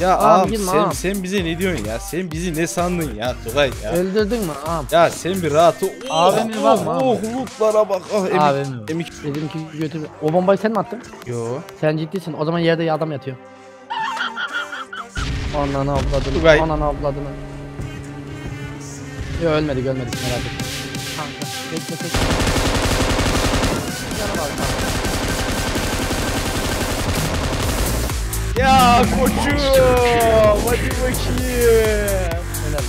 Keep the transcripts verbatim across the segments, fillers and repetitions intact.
Ya ağam, ağam girme sen, ağam. sen bize ne diyorsun ya? Sen bizi ne sandın ya Tugay ya? Öldürdün mü ağam? Ya sen bir rahat ol. Abim var mı Oh, abi? oh lootlara bak. Ah, emik, Abim var. emik. Dedim ki götür. O bombayı sen mi attın? Yo. Sen ciddisin. O zaman yerde adam yatıyor. Ananı avladın. Tugay. Ananı avladın. Yo ölmedi ölmedi merak etme. Kanka bekle bekle. Yana bak kanka. Ya koçum. Hadi bakayım. Helal.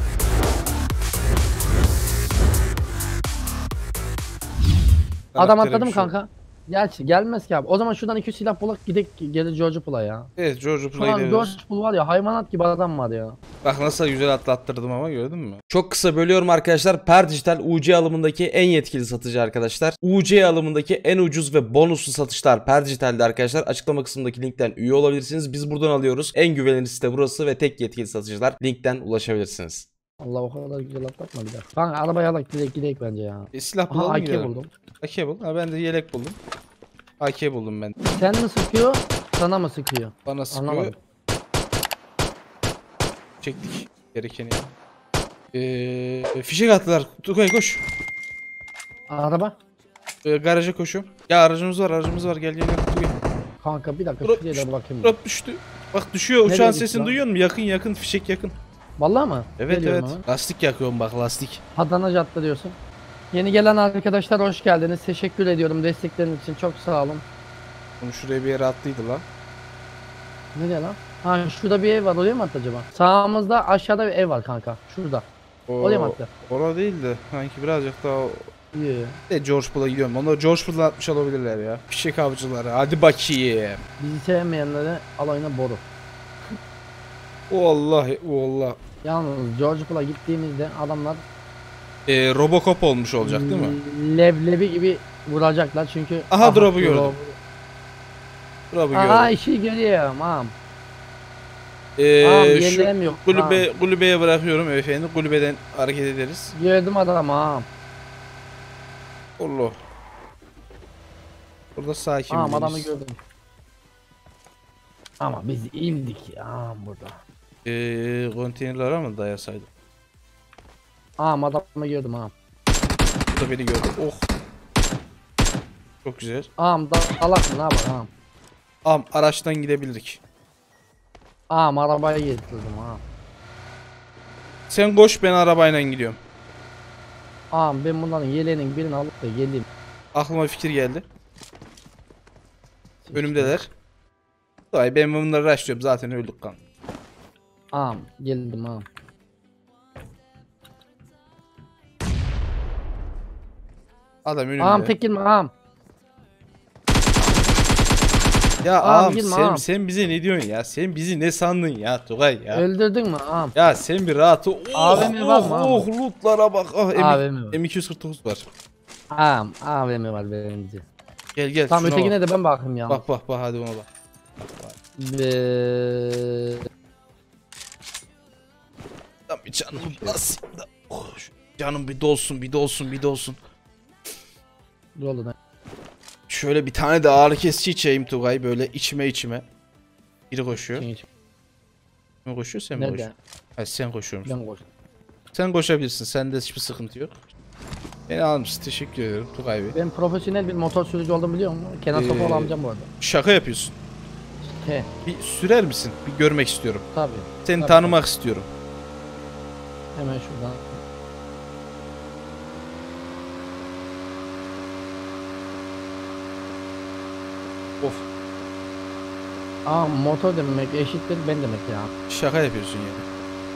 Adam Karaktere atladı mı bir şey yok. kanka? Gerçi gelmez ki abi. O zaman şuradan iki silah bulak gidek gelir George Pool'a ya. Evet George Şu Play'de an George Pool var ya hayvanat gibi adam var ya. bak nasıl güzel atlattırdım ama gördün mü? Çok kısa bölüyorum arkadaşlar. Per Dijital U C alımındaki en yetkili satıcı arkadaşlar. U C alımındaki en ucuz ve bonuslu satışlar Per Dijital'de arkadaşlar. Açıklama kısmındaki linkten üye olabilirsiniz. Biz buradan alıyoruz. En güvenilir site burası ve tek yetkili satıcılar. Linkten ulaşabilirsiniz. Allah o kadar güzel atlatma bir daha. Kanka arabaya alak gidek gidek bence ya. E, silah Aha bulalım A mı K gidelim? buldum. A K bul. Ha, ben de yelek buldum. A K buldum ben. Sen mi sıkıyor? Sana mı sıkıyor? Bana sıkıyor. Anlamadım. Çektik gerekeni. Ee, fişek attılar. Tugay koş. Araba. Ee, garaja koşuyorum. Ya aracımız var aracımız var gel gel gel. Tugay. Kanka bir dakika Drop şuraya düştü. da bakayım. Drop düştü. Bak düşüyor Nereye uçağın gitti sesini lan? duyuyor musun? Yakın yakın fişek yakın. Vallahi mı? Evet Geliyorum evet. hemen. Lastik yakıyorum bak lastik. Adana Cadde diyorsun. Yeni gelen arkadaşlar hoş geldiniz. Teşekkür ediyorum destekleriniz için çok sağ olun. Bunu şuraya bir yere attıydı lan. Nereye lan? Ha şurada bir ev var oraya mı attı acaba? Sağımızda aşağıda bir ev var kanka. Şurada. O, Oraya mı attı? Orada değil de sanki birazcık daha İyi. de George Pool'a gidiyorum. Onlar George Pool'dan atmış olabilirler ya. Fişek avcıları. Hadi bakayım. Bizi sevmeyenlere alayına boru. Vallahi vallahi. Yalnız George Pool'a gittiğimizde adamlar Ee, Robocop olmuş olacak değil mi? leblebi gibi vuracaklar çünkü. Aha, drop'u gördüm. Drop'u Aha gördüm. işi görüyorum ağam. Ee, Ağam şu yerlerim yok. kulübe, kulübeye bırakıyorum efendim. Kulübeden hareket ederiz. Gördüm adam ağam. Allah. Burada sakin Ağam miyiz? adamı gördüm. Ama biz indik ya ağam burada. Ee, konteynerlara mı dayasaydım? Ağam adamı gördüm ağam. Burada beni gördü. Oh. Çok güzel. Ağam da alak mı ne yapar ağam? Am araçtan gidebilirdik. Ağam arabaya getirdim ağam. Sen koş ben arabayla gidiyorum. Ağam ben bunların yeleğinin birini alıp da geleyim. Aklıma bir fikir geldi. Önümdeler. Vay ben bunları rushlıyorum zaten öldük kan. Ağam geldim ağam. Adam önümde. Ağam tek girme ağam. Ya Ağam, ağam girme sen, ağam. sen bize ne diyorsun ya? Sen bizi ne sandın ya Tugay ya? Öldürdün mü ağam? Ya sen bir rahat ol. Oh, A V M var mı oh, ağam? oh, lootlara bak. Ah, A V M var. M iki yüz kırk dokuz var. Ağam A V M var benimce. Gel gel Tamam şuna ötekine bak. de ben bakayım ya. Bak bak bak hadi ona bak. Be... Lan bir canım nasıl da. Oh, şu canım bir dolsun bir dolsun bir dolsun. Dur oğlum. Şöyle bir tane de ağrı kesici içeyim Tugay böyle içime içime. Biri koşuyor. Kim Kim koşuyor sen mi Nerede? koşuyorsun? Ha sen koşuyorsun. Ben koş. Sen koşabilirsin. Sende hiçbir sıkıntı yok. Beni almışsın. Teşekkür ederim Tugay Bey. Ben profesyonel bir motor sürücü olduğumu biliyor musun? Kenan Ee, Sofoğlu amcam bu arada. Şaka yapıyorsun. He Bir sürer misin? Bir görmek istiyorum. tabii. Seni Tabii, tanımak istiyorum. Hemen şuradan. Of. Aa motor demek eşittir ben demek ya. Şaka yapıyorsun yani.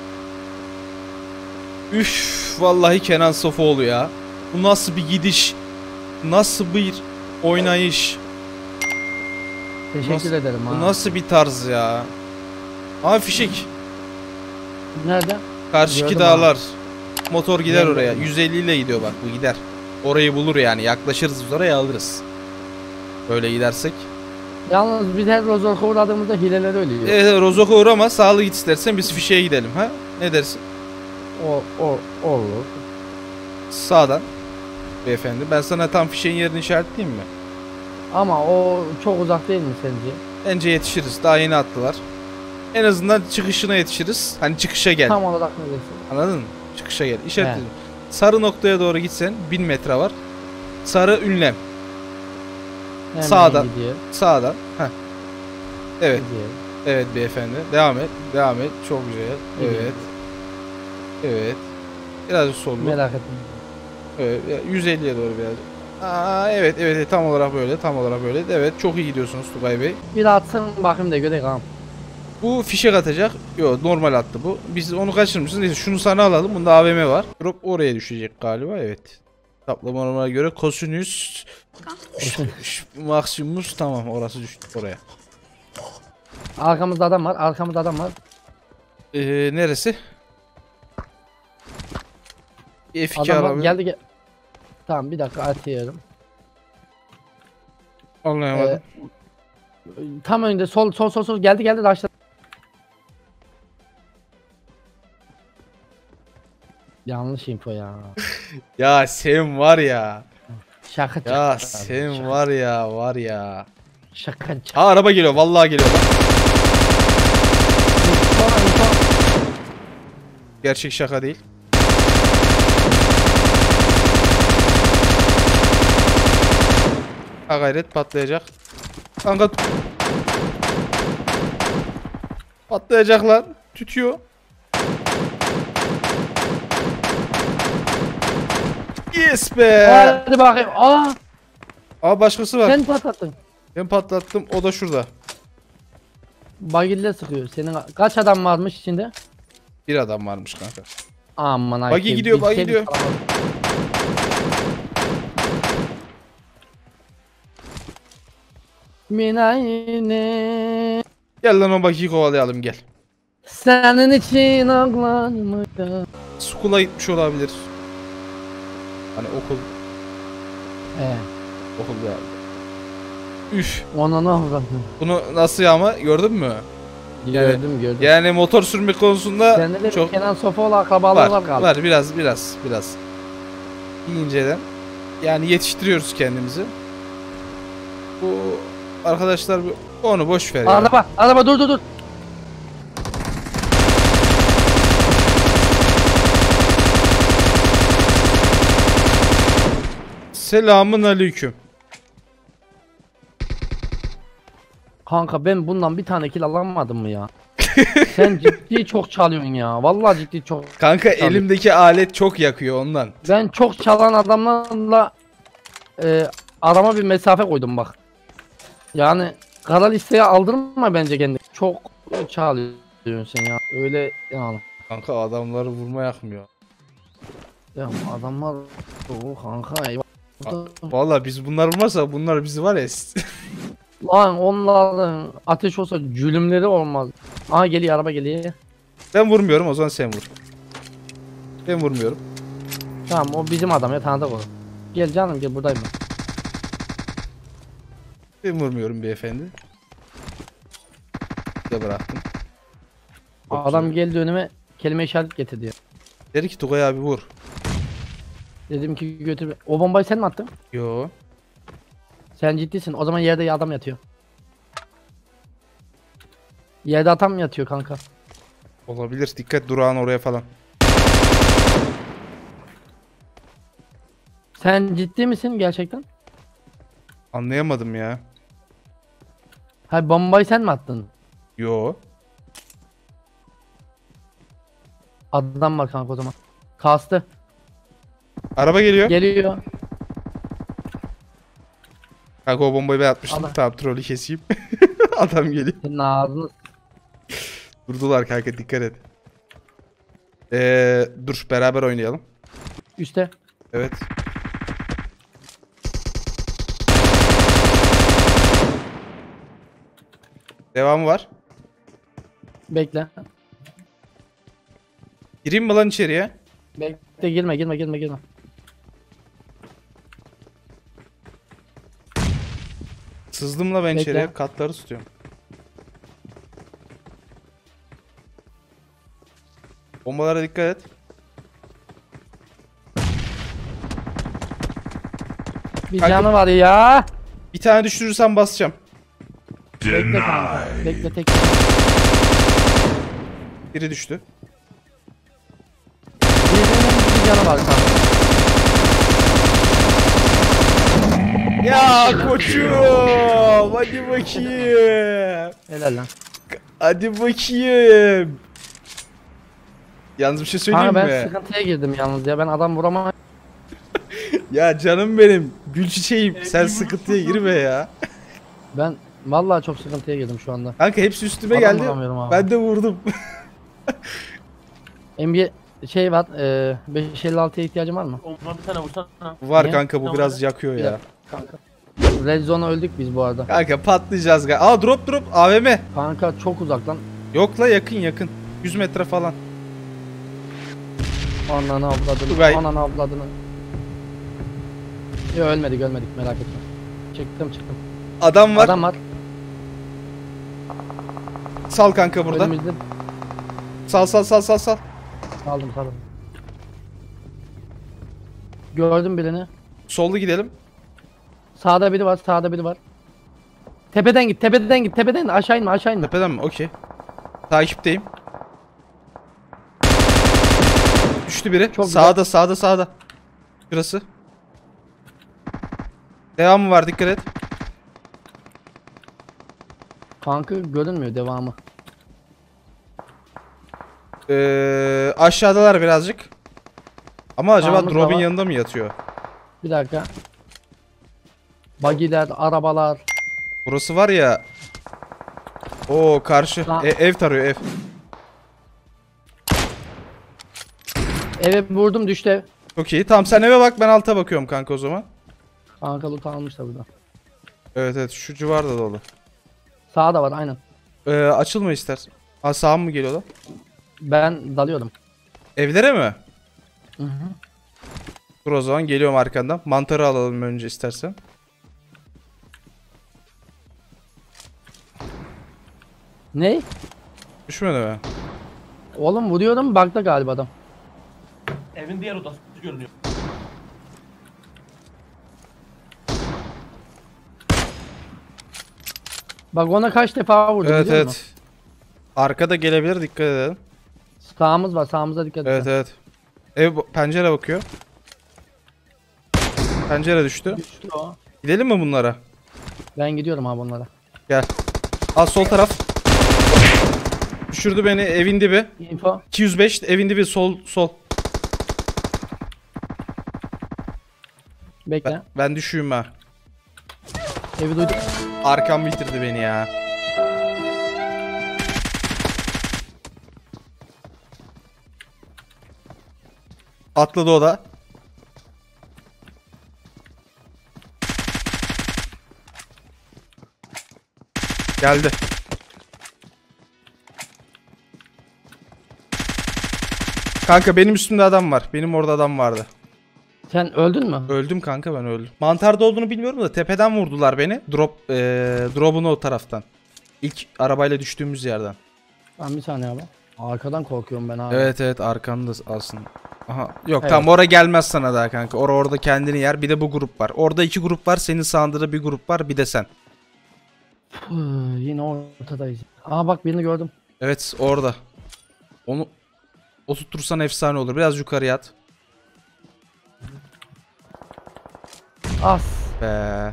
Üf, vallahi Kenan Sofoğlu ya. Bu nasıl bir gidiş? Nasıl bir oynayış? Teşekkür Nasıl- ederim Bu ha. nasıl bir tarz ya? Ama fişek. Nerede? Karşıki Gördüm dağlar. Motor gider Gördüm. oraya. yüz elli ile gidiyor bak bu gider. Orayı bulur yani. Yaklaşırız biz oraya alırız. Böyle gidersek. Yalnız biz her rozorka uğradığımızda hileler ölüyor. E, Rozok'a uğrama. Sağlı git istersen biz fişeğe gidelim ha. Ne dersin? O, o, olur. Sağdan. Beyefendi. Ben sana tam fişeğin yerini işaretleyeyim mi? Ama o çok uzak değil mi sence? Bence yetişiriz. Daha yeni attılar. En azından çıkışına yetişiriz. Hani çıkışa gel. Tam olarak neredesin? Anladın mı? Çıkışa gel. İşaretledim. Sarı noktaya doğru gitsen bin metre var. Sarı ünlem. Hemen Sağdan. gidiyor. Sağdan. Heh. Evet. Gidiyor. Evet beyefendi. Devam et. Devam et. Çok güzel. Gidiyor. Evet. Evet. Biraz sollu. Merak etme. Evet. yüz elliye doğru biraz. Aa, evet, evet evet tam olarak böyle. Tam olarak böyle. Evet çok iyi gidiyorsunuz Tugay Bey. Bir atsın bakayım da göreyim ağam. Bu fişek atacak. Yok normal attı bu. Biz onu kaçırmışız. Neyse şunu sana alalım. Bunda A V M var. Drop oraya düşecek galiba. Evet. Hesaplamalarıma göre kosinüs maksimus tamam orası düştü oraya. Arkamızda adam var. Arkamızda adam var. Ee, neresi? F iki Adam var. araba. Geldi gel. Tamam bir dakika atıyorum. Anlayamadım. Ee, tam önünde sol sol sol sol geldi geldi başladı. Yanlış info ya. Ya sen var ya. Şaka Ya şaka. sen şaka. var ya var ya. Şaka şaka. Ha araba geliyor vallahi geliyor. Bak. Info, info. Gerçek şaka değil. Ha gayret patlayacak. Kanka patlayacak lan. Tütüyor. Yes be. Hadi bakayım. Aa Aa başkası var. sen patlattın. Ben patlattım. O da şurada. Bagille sıkıyor. Senin kaç adam varmış içinde? Bir adam varmış kanka. Aman Buggy hakim, gidiyor, buggy bir şey gidiyor. kalamadı. Minayne Gel lan o bakiyi kovalayalım gel. senin için ağlarım. School'a gitmiş olabilir. Hani okul Ee, okul geldi. Üf. ona ne oldu? Bunu nasıl ama gördün mü? Gördüm gördüm. Yani motor sürme konusunda Sende de çok Kenan Sofoğlu akrabalığı var, var galiba. var biraz biraz biraz. İyi inceden. Yani yetiştiriyoruz kendimizi. Bu arkadaşlar bu- onu boş ver ya. Araba araba dur dur dur. Selamun aleyküm. Kanka ben bundan bir tane kill alamadım mı ya? Sen ciddi çok çalıyorsun ya. Vallahi ciddi çok. Kanka Tabii. elimdeki alet çok yakıyor ondan. Ben çok çalan adamlarla e, arama bir mesafe koydum bak. Yani kara listeye aldırma bence kendini. Çok çalıyorsun sen ya. Öyle yani. Kanka adamları vurma yakmıyor. Ya adamlar o kanka eyvah. Vallahi biz bunlar vurmazsa bunlar bizi var ya. Lan onların ateş olsa cülümleri olmaz. Aha geliyor araba geliyor. Ben vurmuyorum o zaman sen vur. Ben vurmuyorum. Tamam o bizim adam ya tanıdık o. Gel canım gel buradayım ben. Ben vurmuyorum beyefendi. De bıraktım. Çok Adam güzel. geldi önüme kelime işaret getirdi ya. Dedi ki Tugay abi vur. Dedim ki götür. O bombayı sen mi attın? Yo. Sen ciddisin. O zaman yerde adam yatıyor. Yerde adam mı yatıyor kanka? Olabilir. Dikkat durağın oraya falan. Sen ciddi misin gerçekten? Anlayamadım ya. Ha bombayı sen mi attın? Yo. Adam var kanka o zaman. Kastı. Araba geliyor. Geliyor. Kanka o bombayı ben atmıştım. Adam. Tamam trolü keseyim. Adam geliyor. Senin ağzını. Durdular kanka dikkat et. Ee, dur beraber oynayalım. Üste. Evet. Devamı var. Bekle. Gireyim mi lan içeriye? Bekle girme girme girme girme. Sızdım la ben Bekle. içeriye. Katları tutuyorum. Bombalara dikkat et. Bir Kanka- canı var ya. Bir tane düşürürsem basacağım. Bekle kanka. Bekle tek. Biri düştü. Birinin bir canı var kanka. Ya koçum. Hadi bakayım. Helal lan. Hadi bakayım. Yalnız bir şey söyleyeyim Kanka ben mi? sıkıntıya girdim yalnız ya. Ben adam vuramam. Ya canım benim. Gül çiçeğim. Sen sıkıntıya girme ya. Ben vallahi çok sıkıntıya girdim şu anda. Kanka hepsi üstüme Adam geldi. vuramıyorum abi. Ben de vurdum. N B A şey var. E, beş elli altıya ihtiyacın var mı? Ondan bir tane vursana. Var Niye? kanka bu Tamam. biraz yakıyor Bir ya. dakika kanka. Red Zone'a öldük biz bu arada. Kanka patlayacağız galiba. Aa drop drop A V M. Kanka çok uzak lan. Yok la yakın yakın. yüz metre falan. Ananı avladını. Tugay. Ananı avladını. Yok ölmedik ölmedik merak etme. Çıktım çıktım. Adam var. Adam var. Sal kanka burada. Önümüzde. Sal sal sal sal sal. Saldım saldım. Gördüm birini. Sollu gidelim. Sağda biri var sağda biri var. Tepeden git tepeden git tepeden git. Aşağı inme aşağı inme. Tepeden mi? Okey. Takipteyim. Düştü biri. Çok güzel. sağda sağda sağda. Şurası. Devamı var dikkat et. Kanka görünmüyor devamı. Ee, aşağıdalar birazcık. Ama acaba Sağımız da drop'un var. yanında mı yatıyor? Bir dakika. Bagiler, arabalar. Burası var ya. Oo karşı. Sağ- E, ev tarıyor ev. Eve vurdum düştü ev. Çok iyi. Tamam sen eve bak ben alta bakıyorum kanka o zaman. Kanka loot almışlar burada. Evet evet şu civarda dolu. Sağda var aynen. Ee, açılma istersen. Ha sağ mı geliyor lan? Ben dalıyordum. Evlere mi? Hı hı. Dur o zaman geliyorum arkandan. Mantarı alalım önce istersen. Ne? Düşmedi mi? Oğlum vuruyorum bug'da galiba adam. Evin diğer odası görünüyor. Bak ona kaç defa vurdum Evet biliyor musun? evet. Arkada gelebilir dikkat edelim. Sağımız var sağımıza dikkat et. Evet evet. Ev bu- pencere bakıyor. Pencere düştü. Düştü o. Gidelim mi bunlara? Ben gidiyorum abi onlara. Gel. Al sol taraf. Düşürdü beni evin dibi. Info. iki yüz beş evin dibi sol sol. Bekle. Ben, ben düşüyüm ha. Evi duydum. Arkam bitirdi beni ya. Atladı o da. Geldi. Kanka benim üstümde adam var. Benim orada adam vardı. Sen öldün mü? Öldüm kanka ben öldüm. Mantarda olduğunu bilmiyorum da tepeden vurdular beni. Drop ee, drop'un o taraftan. İlk arabayla düştüğümüz yerden. Ben bir saniye abi. Arkadan korkuyorum ben abi. Evet evet arkanda aslında. Aha yok Evet. tamam ora gelmez sana daha kanka. Ora orada kendini yer. Bir de bu grup var. Orada iki grup var. Senin sağında da bir grup var. Bir de sen. Puh, yine ortadayız. Aa bak birini gördüm. Evet orada. Onu oturtursan efsane olur. Biraz yukarıya at. As. Be.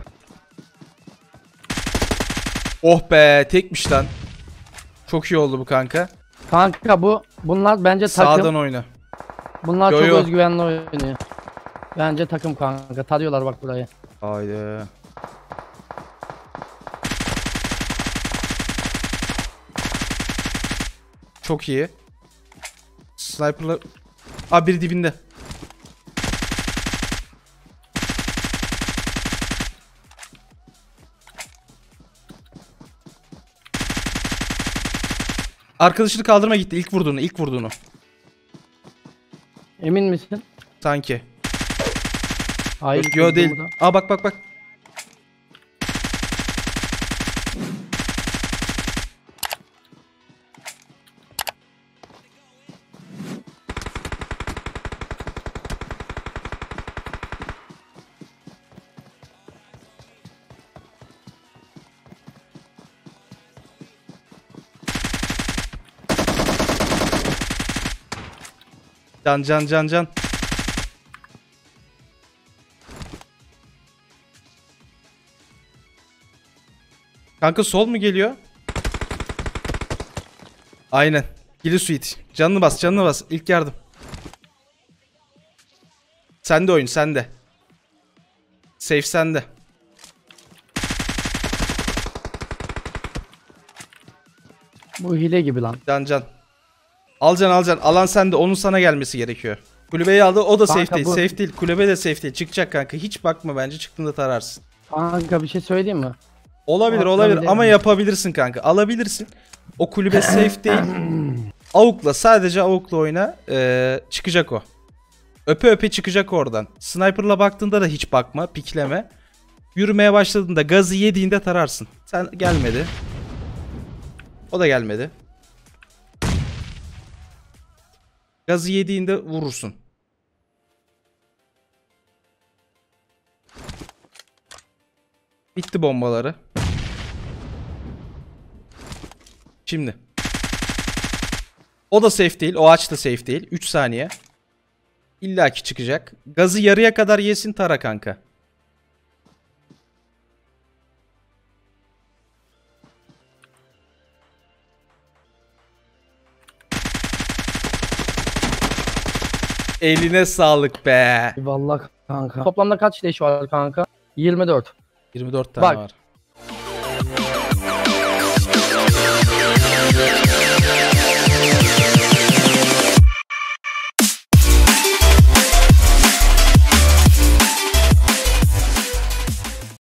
Oh be tekmiş lan. Çok iyi oldu bu kanka. Kanka bu bunlar bence takım. Sağdan oyna. Bunlar Yo, çok yo. özgüvenli oynuyor. Bence takım kanka. Tarıyorlar bak burayı. Haydi. Çok iyi. Sniper'la... Aa biri dibinde. Arkadaşını kaldırma gitti. İlk vurduğunu, ilk vurduğunu. Emin misin? Sanki. Hayır. Yo değil. burada. Aa bak bak bak. Can can can can. Kanka sol mu geliyor? Aynen. Gili suite. Canını bas, canını bas. İlk yardım. Sende oyun, sende. Safe sende. Bu hile gibi lan. Can can. Al can al can. Alan sende. Onun sana gelmesi gerekiyor. Kulübeyi aldı. O da Kanka safe değil. bu- Safe değil. Kulübe de safe değil. Çıkacak kanka. Hiç bakma bence. Çıktığında tararsın. Kanka bir şey söyleyeyim mi? Olabilir Atla olabilir bile- ama yapabilirsin kanka. Alabilirsin. O kulübe safe değil. Avukla sadece avukla oyna. Ee, çıkacak o. Öpe öpe çıkacak oradan. Sniper'la baktığında da hiç bakma. Pikleme. Yürümeye başladığında gazı yediğinde tararsın. Sen gelmedi. O da gelmedi. Gazı yediğinde vurursun. Bitti bombaları. Şimdi. O da safe değil. O ağaç da safe değil. üç saniye. İlla ki çıkacak. Gazı yarıya kadar yesin tara kanka. Eline sağlık be. Vallahi kanka. Toplamda kaç leş var kanka? yirmi dört. yirmi dört tane Bak. var.